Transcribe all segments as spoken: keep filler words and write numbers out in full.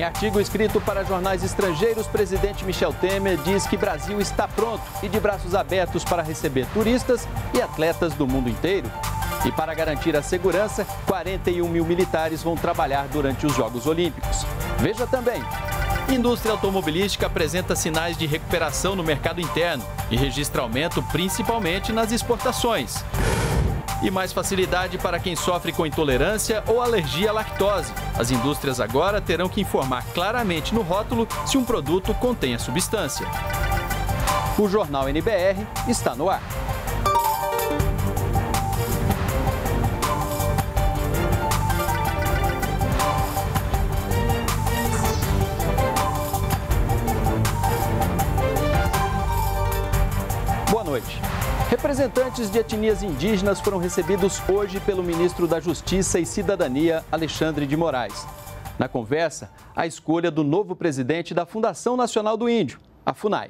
artigo escrito para jornais estrangeiros, o presidente Michel Temer diz que Brasil está pronto e de braços abertos para receber turistas e atletas do mundo inteiro. E para garantir a segurança, quarenta e um mil militares vão trabalhar durante os Jogos Olímpicos. Veja também. Indústria automobilística apresenta sinais de recuperação no mercado interno e registra aumento principalmente nas exportações. E mais facilidade para quem sofre com intolerância ou alergia à lactose. As indústrias agora terão que informar claramente no rótulo se um produto contém a substância. O Jornal N B R está no ar. Boa noite. Representantes de etnias indígenas foram recebidos hoje pelo ministro da Justiça e Cidadania, Alexandre de Moraes. Na conversa, a escolha do novo presidente da Fundação Nacional do Índio, a FUNAI.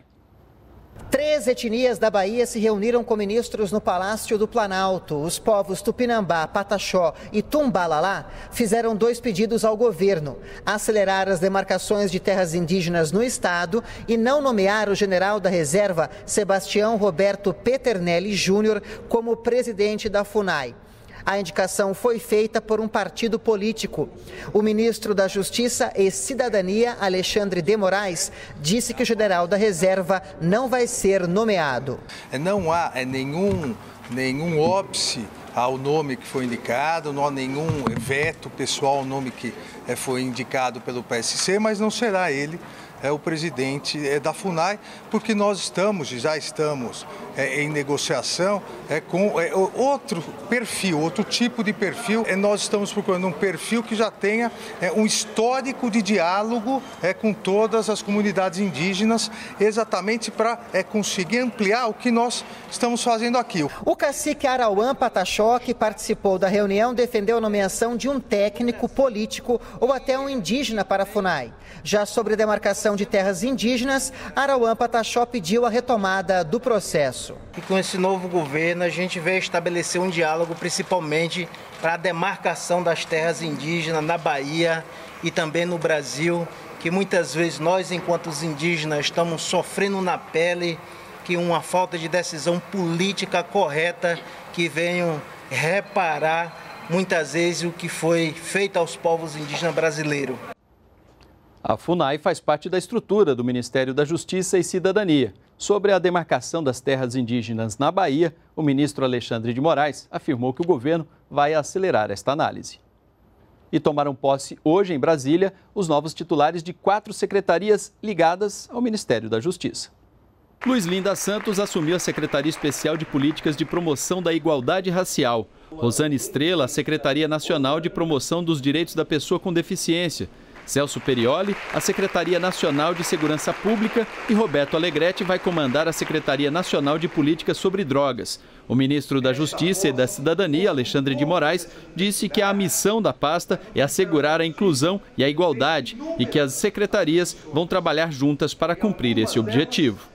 Três etnias da Bahia se reuniram com ministros no Palácio do Planalto. Os povos Tupinambá, Pataxó e Tumbalalá fizeram dois pedidos ao governo: acelerar as demarcações de terras indígenas no estado e não nomear o general da reserva, Sebastião Roberto Peternelli Júnior, como presidente da FUNAI. A indicação foi feita por um partido político. O ministro da Justiça e Cidadania, Alexandre de Moraes, disse que o general da reserva não vai ser nomeado. Não há nenhum, nenhum óbice ao nome que foi indicado, não há nenhum veto pessoal ao nome que foi indicado pelo P S C, mas não será ele é o presidente é, da FUNAI, porque nós estamos, já estamos é, em negociação é, com é, outro perfil, outro tipo de perfil. É, nós estamos procurando um perfil que já tenha é, um histórico de diálogo é, com todas as comunidades indígenas, exatamente para é, conseguir ampliar o que nós estamos fazendo aqui. O cacique Arauã Pataxó, que participou da reunião, defendeu a nomeação de um técnico político ou até um indígena para a FUNAI. Já sobre a demarcação de terras indígenas, Arauã Pataxó pediu a retomada do processo. E com esse novo governo a gente veio estabelecer um diálogo principalmente para a demarcação das terras indígenas na Bahia e também no Brasil, que muitas vezes nós, enquanto os indígenas, estamos sofrendo na pele que uma falta de decisão política correta que venham reparar muitas vezes o que foi feito aos povos indígenas brasileiros. A FUNAI faz parte da estrutura do Ministério da Justiça e Cidadania. Sobre a demarcação das terras indígenas na Bahia, o ministro Alexandre de Moraes afirmou que o governo vai acelerar esta análise. E tomaram posse hoje em Brasília os novos titulares de quatro secretarias ligadas ao Ministério da Justiça. Luiz Linda Santos assumiu a Secretaria Especial de Políticas de Promoção da Igualdade Racial. Rosane Estrela, a Secretaria Nacional de Promoção dos Direitos da Pessoa com Deficiência. Celso Perioli, a Secretaria Nacional de Segurança Pública, e Roberto Alegretti vai comandar a Secretaria Nacional de Políticas sobre Drogas. O ministro da Justiça e da Cidadania, Alexandre de Moraes, disse que a missão da pasta é assegurar a inclusão e a igualdade e que as secretarias vão trabalhar juntas para cumprir esse objetivo.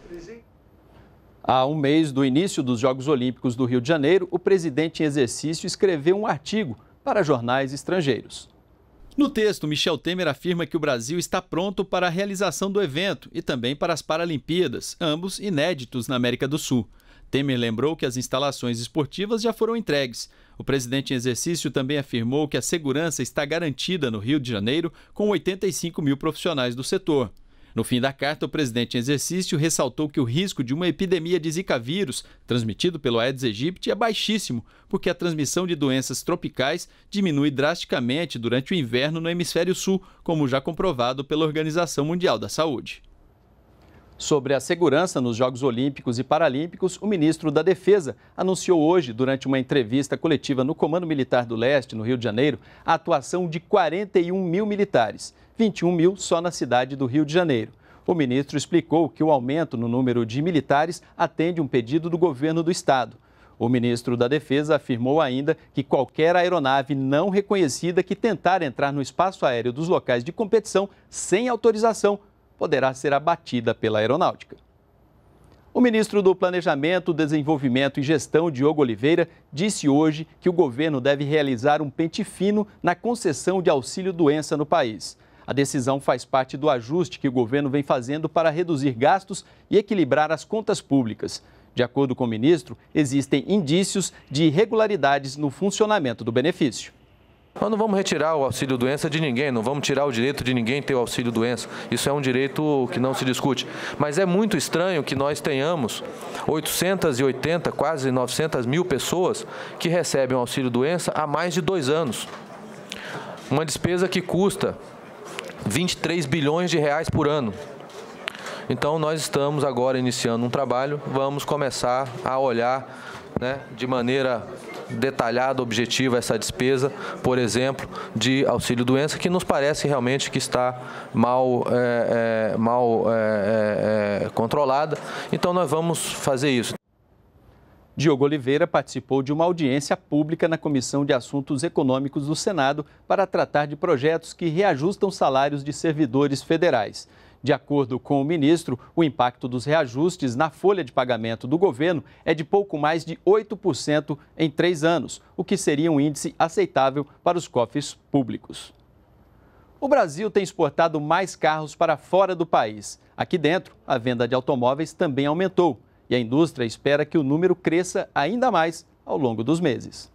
Há um mês do início dos Jogos Olímpicos do Rio de Janeiro, o presidente em exercício escreveu um artigo para jornais estrangeiros. No texto, Michel Temer afirma que o Brasil está pronto para a realização do evento e também para as Paralimpíadas, ambos inéditos na América do Sul. Temer lembrou que as instalações esportivas já foram entregues. O presidente em exercício também afirmou que a segurança está garantida no Rio de Janeiro com oitenta e cinco mil profissionais do setor. No fim da carta, o presidente em exercício ressaltou que o risco de uma epidemia de Zika vírus, transmitido pelo Aedes aegypti, é baixíssimo, porque a transmissão de doenças tropicais diminui drasticamente durante o inverno no hemisfério sul, como já comprovado pela Organização Mundial da Saúde. Sobre a segurança nos Jogos Olímpicos e Paralímpicos, o ministro da Defesa anunciou hoje, durante uma entrevista coletiva no Comando Militar do Leste, no Rio de Janeiro, a atuação de quarenta e um mil militares, vinte e um mil só na cidade do Rio de Janeiro. O ministro explicou que o aumento no número de militares atende um pedido do governo do estado. O ministro da Defesa afirmou ainda que qualquer aeronave não reconhecida que tentar entrar no espaço aéreo dos locais de competição sem autorização poderá ser abatida pela aeronáutica. O ministro do Planejamento, Desenvolvimento e Gestão, Diogo Oliveira, disse hoje que o governo deve realizar um pente fino na concessão de auxílio-doença no país. A decisão faz parte do ajuste que o governo vem fazendo para reduzir gastos e equilibrar as contas públicas. De acordo com o ministro, existem indícios de irregularidades no funcionamento do benefício. Nós não vamos retirar o auxílio-doença de ninguém, não vamos tirar o direito de ninguém ter o auxílio-doença. Isso é um direito que não se discute. Mas é muito estranho que nós tenhamos oitocentas e oitenta, quase novecentas mil pessoas que recebem o auxílio-doença há mais de dois anos. Uma despesa que custa vinte e três bilhões de reais por ano. Então, nós estamos agora iniciando um trabalho, vamos começar a olhar, né, de maneira detalhada, objetiva, essa despesa, por exemplo, de auxílio-doença, que nos parece realmente que está mal, é, é, mal é, é, controlada. Então, nós vamos fazer isso. Diogo Oliveira participou de uma audiência pública na Comissão de Assuntos Econômicos do Senado para tratar de projetos que reajustam salários de servidores federais. De acordo com o ministro, o impacto dos reajustes na folha de pagamento do governo é de pouco mais de oito por cento em três anos, o que seria um índice aceitável para os cofres públicos. O Brasil tem exportado mais carros para fora do país. Aqui dentro, a venda de automóveis também aumentou e a indústria espera que o número cresça ainda mais ao longo dos meses.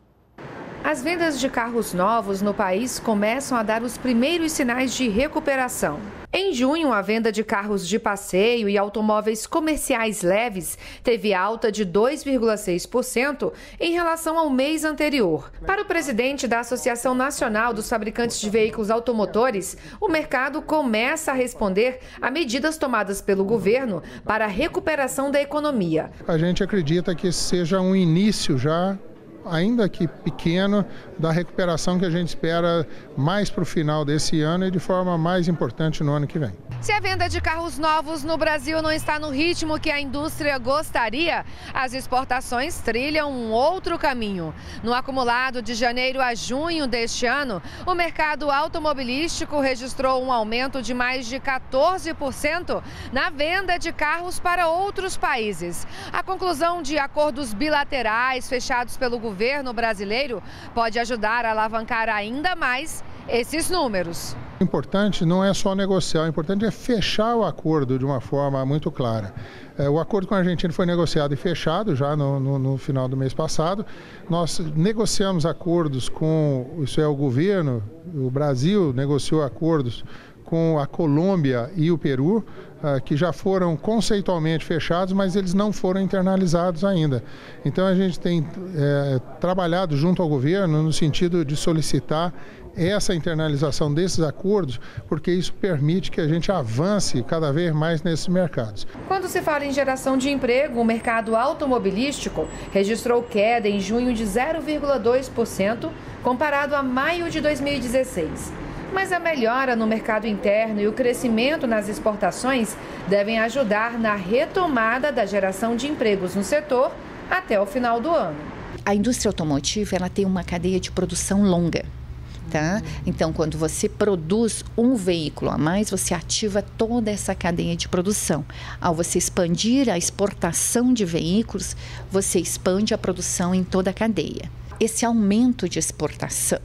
As vendas de carros novos no país começam a dar os primeiros sinais de recuperação. Em junho, a venda de carros de passeio e automóveis comerciais leves teve alta de dois vírgula seis por cento em relação ao mês anterior. Para o presidente da Associação Nacional dos Fabricantes de Veículos Automotores, o mercado começa a responder a medidas tomadas pelo governo para a recuperação da economia. A gente acredita que esse seja um início já, ainda que pequeno, da recuperação que a gente espera mais para o final desse ano e de forma mais importante no ano que vem. Se a venda de carros novos no Brasil não está no ritmo que a indústria gostaria, as exportações trilham um outro caminho. No acumulado de janeiro a junho deste ano, o mercado automobilístico registrou um aumento de mais de quatorze por cento na venda de carros para outros países. A conclusão de acordos bilaterais fechados pelo governo brasileiro pode ajudar a alavancar ainda mais esses números. O importante não é só negociar, o importante é fechar o acordo de uma forma muito clara. É, o acordo com a Argentina foi negociado e fechado já no, no, no final do mês passado. Nós negociamos acordos com, isso é, o governo, o Brasil negociou acordos com a Colômbia e o Peru, que já foram conceitualmente fechados, mas eles não foram internalizados ainda. Então a gente tem é, trabalhado junto ao governo no sentido de solicitar essa internalização desses acordos, porque isso permite que a gente avance cada vez mais nesses mercados. Quando se fala em geração de emprego, o mercado automobilístico registrou queda em junho de zero vírgula dois por cento comparado a maio de dois mil e dezesseis. Mas a melhora no mercado interno e o crescimento nas exportações devem ajudar na retomada da geração de empregos no setor até o final do ano. A indústria automotiva ela tem uma cadeia de produção longa. Tá? Então, quando você produz um veículo a mais, você ativa toda essa cadeia de produção. Ao você expandir a exportação de veículos, você expande a produção em toda a cadeia. Esse aumento de exportação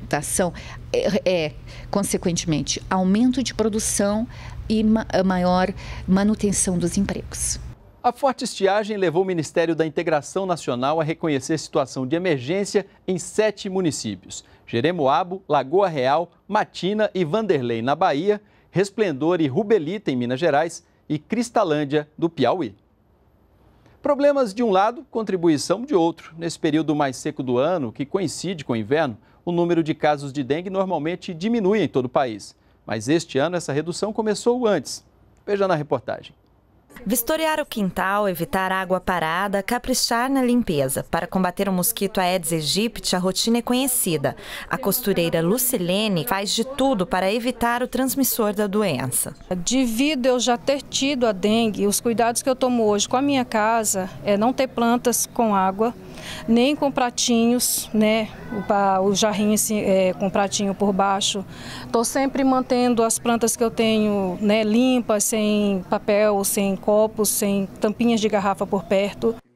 é, é, consequentemente, aumento de produção e ma- maior manutenção dos empregos. A forte estiagem levou o Ministério da Integração Nacional a reconhecer situação de emergência em sete municípios: Jeremoabo, Lagoa Real, Matina e Vanderlei, na Bahia, Resplendor e Rubelita, em Minas Gerais, e Cristalândia, do Piauí. Problemas de um lado, contribuição de outro. Nesse período mais seco do ano, que coincide com o inverno, o número de casos de dengue normalmente diminui em todo o país. Mas este ano essa redução começou antes. Veja na reportagem. Vistoriar o quintal, evitar água parada, caprichar na limpeza. Para combater o mosquito Aedes aegypti, a rotina é conhecida. A costureira Lucilene faz de tudo para evitar o transmissor da doença. Devido eu já ter tido a dengue, os cuidados que eu tomo hoje com a minha casa é não ter plantas com água, nem com pratinhos, né, o jarrinho assim, é, com pratinho por baixo. Estou sempre mantendo as plantas que eu tenho, né, limpas, sem papel, sem copos, sem tampinhas de garrafa por perto.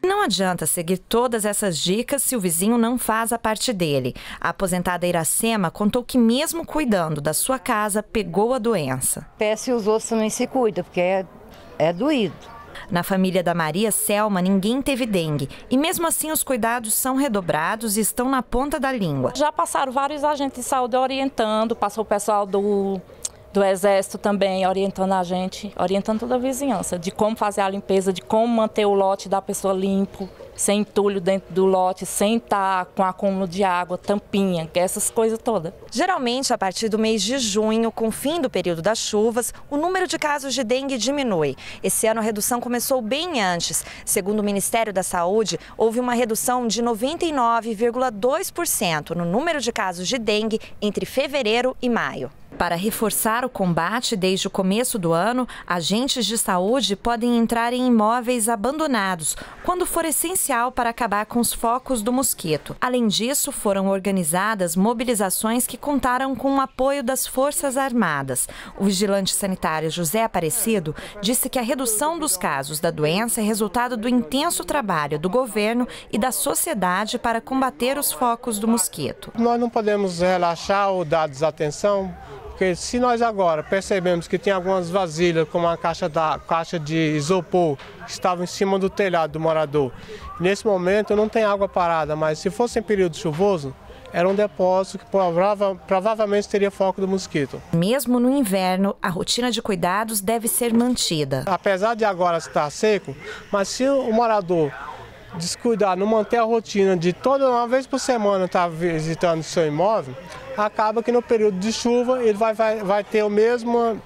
não adianta seguir todas essas dicas se o vizinho não faz a parte dele. A aposentada Iracema contou que mesmo cuidando da sua casa, pegou a doença. Até se os outros também se cuidam, porque é, é doído. Na família da Maria Selma, ninguém teve dengue. E mesmo assim, os cuidados são redobrados e estão na ponta da língua. Já passaram vários agentes de saúde orientando, passou o pessoal do, do Exército também orientando a gente, orientando toda a vizinhança, de como fazer a limpeza, de como manter o lote da pessoa limpo, sem entulho dentro do lote, sem estar com acúmulo de água, tampinha, essas coisas todas. Geralmente, a partir do mês de junho, com o fim do período das chuvas, o número de casos de dengue diminui. Esse ano a redução começou bem antes. Segundo o Ministério da Saúde, houve uma redução de noventa e nove vírgula dois por cento no número de casos de dengue entre fevereiro e maio. Para reforçar o combate desde o começo do ano, agentes de saúde podem entrar em imóveis abandonados, quando for essencial para acabar com os focos do mosquito. Além disso, foram organizadas mobilizações que contaram com o apoio das Forças Armadas. O vigilante sanitário José Aparecido disse que a redução dos casos da doença é resultado do intenso trabalho do governo e da sociedade para combater os focos do mosquito. Nós não podemos relaxar ou dar desatenção, porque se nós agora percebemos que tem algumas vasilhas, como a caixa, da, caixa de isopor, que estava em cima do telhado do morador, nesse momento não tem água parada, mas se fosse em período chuvoso, era um depósito que prova, provavelmente teria foco do mosquito. Mesmo no inverno, a rotina de cuidados deve ser mantida. Apesar de agora estar seco, mas se o morador descuidar, não manter a rotina de toda uma vez por semana estar visitando o seu imóvel, acaba que no período de chuva ele vai, vai, vai ter o mesmo,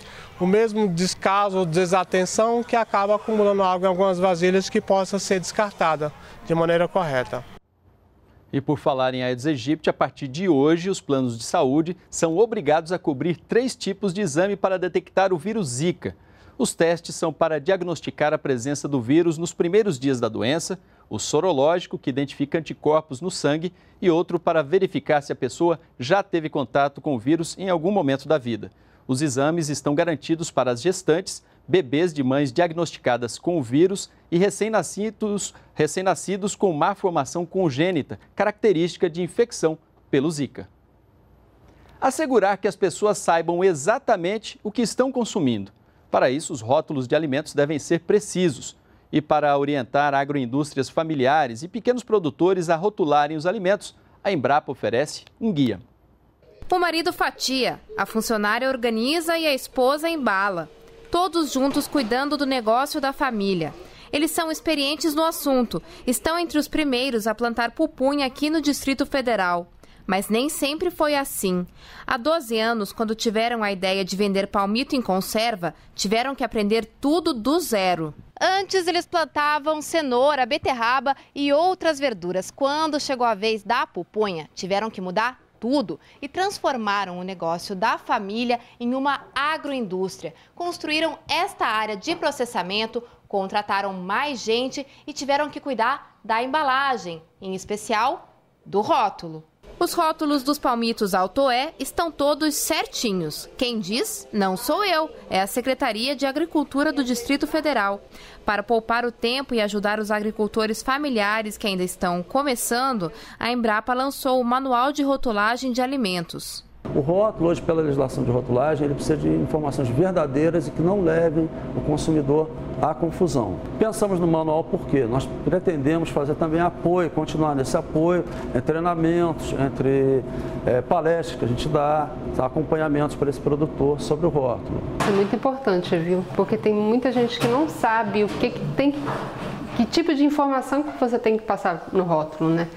o mesmo descaso ou desatenção que acaba acumulando água em algumas vasilhas que possa ser descartada de maneira correta. E por falar em Aedes aegypti, a partir de hoje os planos de saúde são obrigados a cobrir três tipos de exame para detectar o vírus Zika. Os testes são para diagnosticar a presença do vírus nos primeiros dias da doença, o sorológico, que identifica anticorpos no sangue, e outro para verificar se a pessoa já teve contato com o vírus em algum momento da vida. Os exames estão garantidos para as gestantes, bebês de mães diagnosticadas com o vírus e recém-nascidos, recém-nascidos com má formação congênita, característica de infecção pelo Zika. Assegurar que as pessoas saibam exatamente o que estão consumindo. Para isso, os rótulos de alimentos devem ser precisos. E para orientar agroindústrias familiares e pequenos produtores a rotularem os alimentos, a Embrapa oferece um guia. O marido fatia, a funcionária organiza e a esposa embala. Todos juntos cuidando do negócio da família. Eles são experientes no assunto, estão entre os primeiros a plantar pupunha aqui no Distrito Federal. Mas nem sempre foi assim. Há doze anos, quando tiveram a ideia de vender palmito em conserva, tiveram que aprender tudo do zero. Antes eles plantavam cenoura, beterraba e outras verduras. Quando chegou a vez da pupunha, tiveram que mudar tudo e transformaram o negócio da família em uma agroindústria. Construíram esta área de processamento, contrataram mais gente e tiveram que cuidar da embalagem, em especial do rótulo. Os rótulos dos palmitos Altoé estão todos certinhos. Quem diz, não sou eu, é a Secretaria de Agricultura do Distrito Federal. Para poupar o tempo e ajudar os agricultores familiares que ainda estão começando, a Embrapa lançou o Manual de Rotulagem de Alimentos. O rótulo, hoje, pela legislação de rotulagem, ele precisa de informações verdadeiras e que não levem o consumidor à confusão. Pensamos no manual porque nós pretendemos fazer também apoio, continuar nesse apoio, em treinamentos, entre é, palestras que a gente dá, acompanhamentos para esse produtor sobre o rótulo. É muito importante, viu? Porque tem muita gente que não sabe o que, que tem, que tipo de informação que você tem que passar no rótulo, né?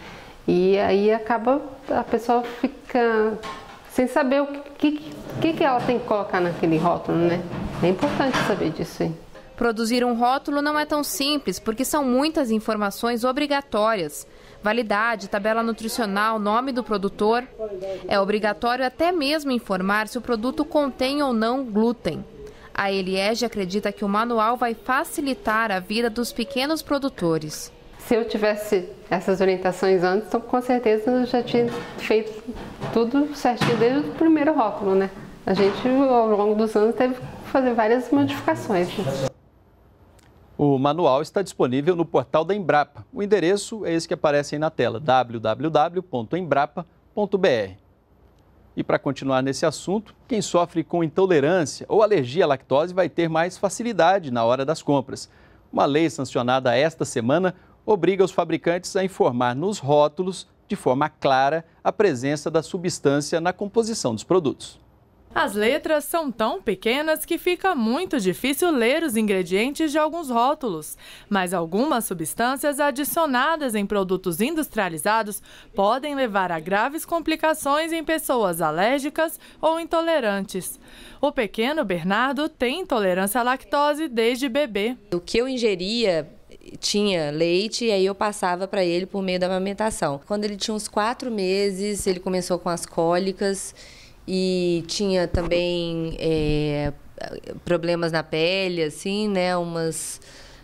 E aí acaba, a pessoa fica sem saber o que, que, que ela tem que colocar naquele rótulo, né? É importante saber disso aí. Produzir um rótulo não é tão simples, porque são muitas informações obrigatórias. Validade, tabela nutricional, nome do produtor. É obrigatório até mesmo informar se o produto contém ou não glúten. A Eliege acredita que o manual vai facilitar a vida dos pequenos produtores. Se eu tivesse essas orientações antes, então com certeza eu já tinha feito tudo certinho desde o primeiro rótulo, né? A gente, ao longo dos anos, teve que fazer várias modificações. O manual está disponível no portal da Embrapa. O endereço é esse que aparece aí na tela, w w w ponto embrapa ponto b r. E para continuar nesse assunto, quem sofre com intolerância ou alergia à lactose vai ter mais facilidade na hora das compras. Uma lei sancionada esta semana obriga os fabricantes a informar nos rótulos, de forma clara, a presença da substância na composição dos produtos. As letras são tão pequenas que fica muito difícil ler os ingredientes de alguns rótulos. Mas algumas substâncias adicionadas em produtos industrializados podem levar a graves complicações em pessoas alérgicas ou intolerantes. O pequeno Bernardo tem intolerância à lactose desde bebê. O que eu ingeria tinha leite e aí eu passava para ele por meio da amamentação. Quando ele tinha uns quatro meses, ele começou com as cólicas. E tinha também é, problemas na pele, assim, né? Umas,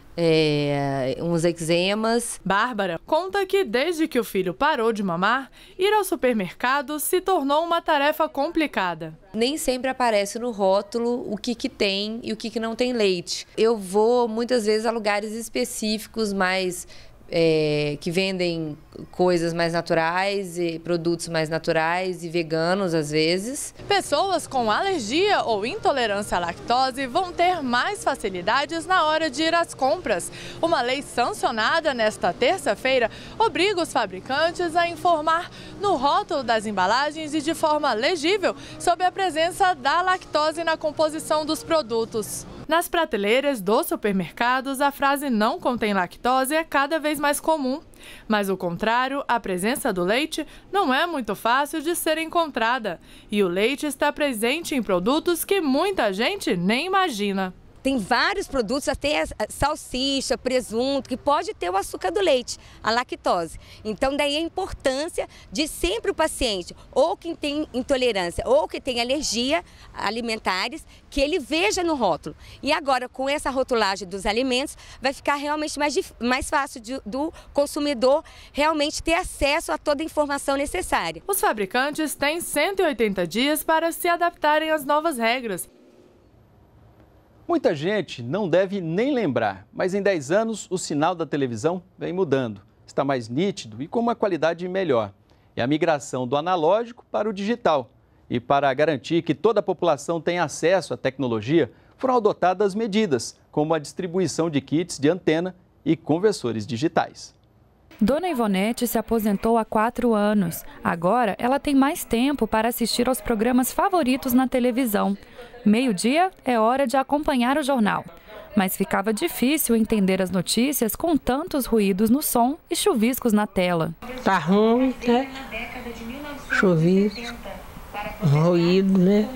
é, uns eczemas. Bárbara conta que desde que o filho parou de mamar, ir ao supermercado se tornou uma tarefa complicada. Nem sempre aparece no rótulo o que, que tem e o que, que não tem leite. Eu vou muitas vezes a lugares específicos mais... É, que vendem coisas mais naturais, e produtos mais naturais e veganos às vezes. Pessoas com alergia ou intolerância à lactose vão ter mais facilidades na hora de ir às compras. Uma lei sancionada nesta terça-feira obriga os fabricantes a informar no rótulo das embalagens e de forma legível sobre a presença da lactose na composição dos produtos. Nas prateleiras dos supermercados, a frase "não contém lactose" é cada vez mais comum. Mas o contrário, a presença do leite, não é muito fácil de ser encontrada. E o leite está presente em produtos que muita gente nem imagina. Tem vários produtos, até salsicha, presunto, que pode ter o açúcar do leite, a lactose. Então, daí a importância de sempre o paciente, ou quem tem intolerância, ou que tem alergia alimentares, que ele veja no rótulo. E agora, com essa rotulagem dos alimentos, vai ficar realmente mais, mais fácil de, do consumidor realmente ter acesso a toda a informação necessária. Os fabricantes têm cento e oitenta dias para se adaptarem às novas regras. Muita gente não deve nem lembrar, mas em dez anos o sinal da televisão vem mudando. Está mais nítido e com uma qualidade melhor. É a migração do analógico para o digital. E para garantir que toda a população tenha acesso à tecnologia, foram adotadas medidas, como a distribuição de kits de antena e conversores digitais. Dona Ivonete se aposentou há quatro anos. Agora, ela tem mais tempo para assistir aos programas favoritos na televisão. Meio-dia é hora de acompanhar o jornal. Mas ficava difícil entender as notícias com tantos ruídos no som e chuviscos na tela. Tá ruim, né? Chuvisco, ruído, né?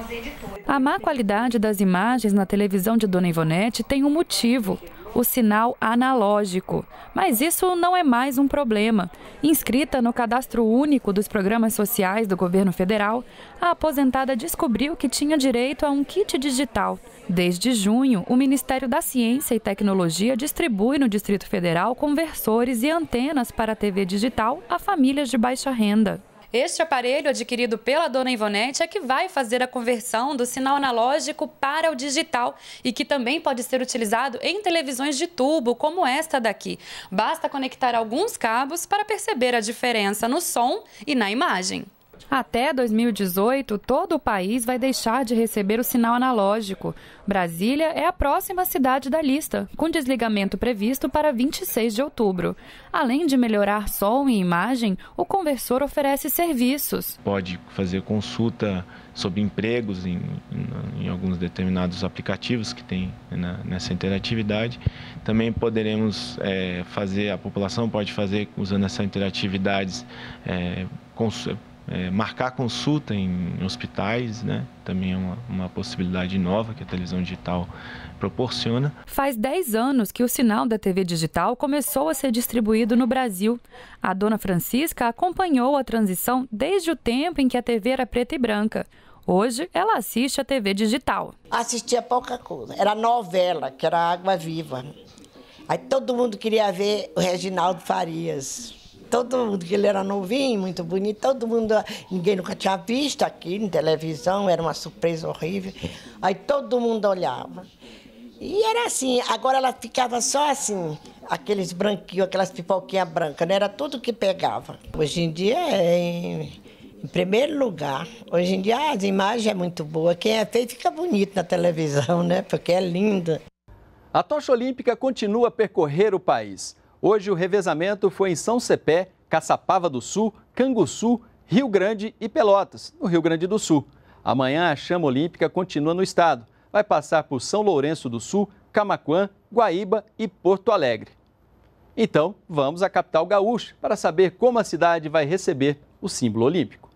A má qualidade das imagens na televisão de Dona Ivonete tem um motivo: o sinal analógico. Mas isso não é mais um problema. Inscrita no cadastro único dos programas sociais do governo federal, a aposentada descobriu que tinha direito a um kit digital. Desde junho, o Ministério da Ciência e Tecnologia distribui no Distrito Federal conversores e antenas para a T V digital a famílias de baixa renda. Este aparelho, adquirido pela Dona Ivonete, é que vai fazer a conversão do sinal analógico para o digital e que também pode ser utilizado em televisões de tubo, como esta daqui. Basta conectar alguns cabos para perceber a diferença no som e na imagem. Até dois mil e dezoito, todo o país vai deixar de receber o sinal analógico. Brasília é a próxima cidade da lista, com desligamento previsto para vinte e seis de outubro. Além de melhorar som e imagem, o conversor oferece serviços. Pode fazer consulta sobre empregos em, em, em alguns determinados aplicativos que tem né, nessa interatividade. Também poderemos é, fazer, a população pode fazer, usando essa interatividade, é, cons É, marcar consulta em hospitais, né? Também é uma, uma possibilidade nova que a televisão digital proporciona. Faz dez anos que o sinal da T V digital começou a ser distribuído no Brasil. A dona Francisca acompanhou a transição desde o tempo em que a T V era preta e branca. Hoje, ela assiste a T V digital. Assistia pouca coisa. Era novela, que era Água Viva. Aí todo mundo queria ver o Reginaldo Farias. Todo mundo, que ele era novinho, muito bonito, todo mundo, ninguém nunca tinha visto aqui na televisão, era uma surpresa horrível. Aí todo mundo olhava. E era assim, agora ela ficava só assim, aqueles branquinhos, aquelas pipoquinhas brancas, não era tudo que pegava. Hoje em dia é em, em primeiro lugar. Hoje em dia as imagens é muito boa. Quem é feio fica bonito na televisão, né? Porque é linda. A tocha olímpica continua a percorrer o país. Hoje o revezamento foi em São Cepé, Caçapava do Sul, Canguçu, Rio Grande e Pelotas, no Rio Grande do Sul. Amanhã a chama olímpica continua no estado. Vai passar por São Lourenço do Sul, Camaquã, Guaíba e Porto Alegre. Então, vamos à capital gaúcha para saber como a cidade vai receber o símbolo olímpico.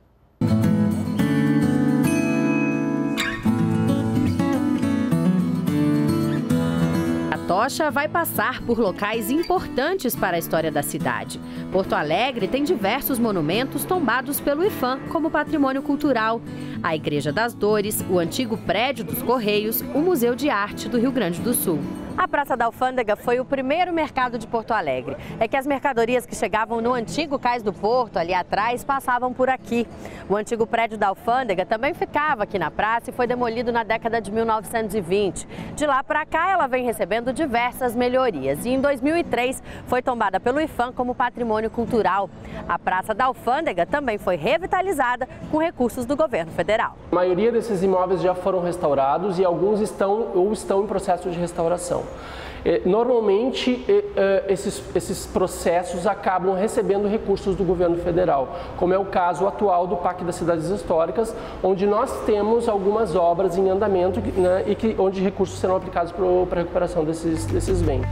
A tocha vai passar por locais importantes para a história da cidade. Porto Alegre tem diversos monumentos tombados pelo IPHAN como patrimônio cultural. A Igreja das Dores, o antigo prédio dos Correios, o Museu de Arte do Rio Grande do Sul. A Praça da Alfândega foi o primeiro mercado de Porto Alegre. É que as mercadorias que chegavam no antigo Cais do Porto, ali atrás, passavam por aqui. O antigo prédio da Alfândega também ficava aqui na praça e foi demolido na década de mil novecentos e vinte. De lá para cá, ela vem recebendo diversas melhorias. E em dois mil e três foi tombada pelo IPHAN como patrimônio cultural. A Praça da Alfândega também foi revitalizada com recursos do governo federal. A maioria desses imóveis já foram restaurados e alguns estão ou estão em processo de restauração. Normalmente, esses, esses processos acabam recebendo recursos do governo federal, como é o caso atual do Parque das Cidades Históricas, onde nós temos algumas obras em andamento, né, e que, onde recursos serão aplicados para a recuperação desses, desses bens.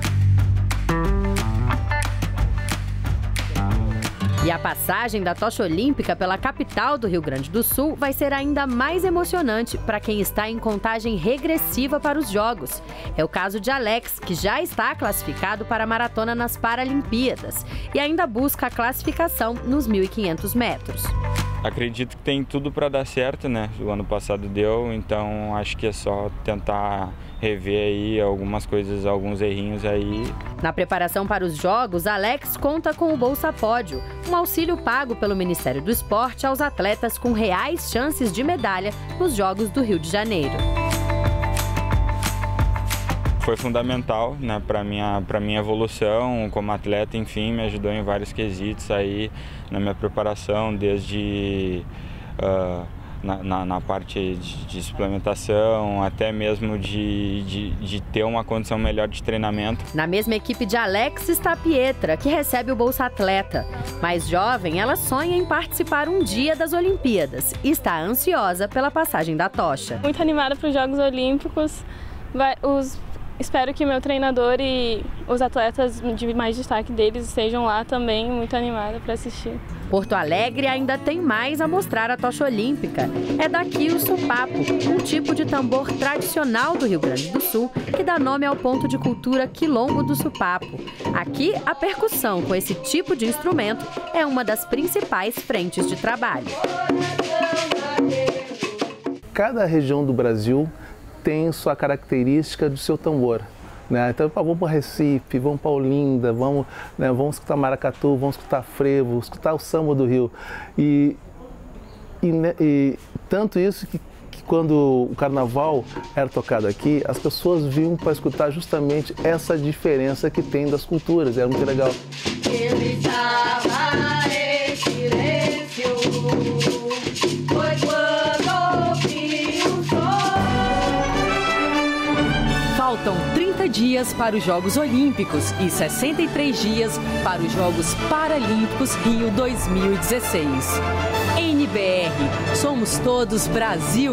E a passagem da tocha olímpica pela capital do Rio Grande do Sul vai ser ainda mais emocionante para quem está em contagem regressiva para os Jogos. É o caso de Alex, que já está classificado para a maratona nas Paralimpíadas e ainda busca a classificação nos mil e quinhentos metros. Acredito que tem tudo para dar certo, né? O ano passado deu, então acho que é só tentar rever aí algumas coisas, alguns errinhos aí. Na preparação para os Jogos, Alex conta com o Bolsa Pódio, um auxílio pago pelo Ministério do Esporte aos atletas com reais chances de medalha nos Jogos do Rio de Janeiro. Foi fundamental, né, para minha, para minha evolução como atleta, enfim, me ajudou em vários quesitos aí na minha preparação, desde uh, na, na, na parte de, de suplementação, até mesmo de, de, de ter uma condição melhor de treinamento. Na mesma equipe de Alex está a Pietra, que recebe o Bolsa Atleta. Mais jovem, ela sonha em participar um dia das Olimpíadas e está ansiosa pela passagem da tocha. Muito animada para os Jogos Olímpicos. Vai, os Espero que meu treinador e os atletas de mais destaque deles estejam lá também, muito animada para assistir. Porto Alegre ainda tem mais a mostrar a tocha olímpica. É daqui o sopapo, um tipo de tambor tradicional do Rio Grande do Sul que dá nome ao ponto de cultura Quilombo do Sopapo. Aqui, a percussão com esse tipo de instrumento é uma das principais frentes de trabalho. Cada região do Brasil tem sua característica do seu tambor, né? Então, vamos para Recife, vamos para Olinda, vamos, né, vamos escutar maracatu, vamos escutar frevo, escutar o samba do Rio. E, e, né, e tanto isso que, que quando o carnaval era tocado aqui, as pessoas vinham para escutar justamente essa diferença que tem das culturas, era muito legal. Faltam trinta dias para os Jogos Olímpicos e sessenta e três dias para os Jogos Paralímpicos Rio dois mil e dezesseis. N B R, somos todos Brasil!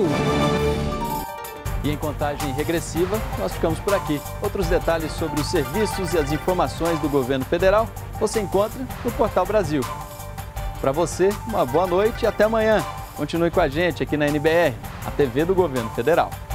E em contagem regressiva, nós ficamos por aqui. Outros detalhes sobre os serviços e as informações do governo federal você encontra no Portal Brasil. Para você, uma boa noite e até amanhã. Continue com a gente aqui na N B R, a T V do Governo Federal.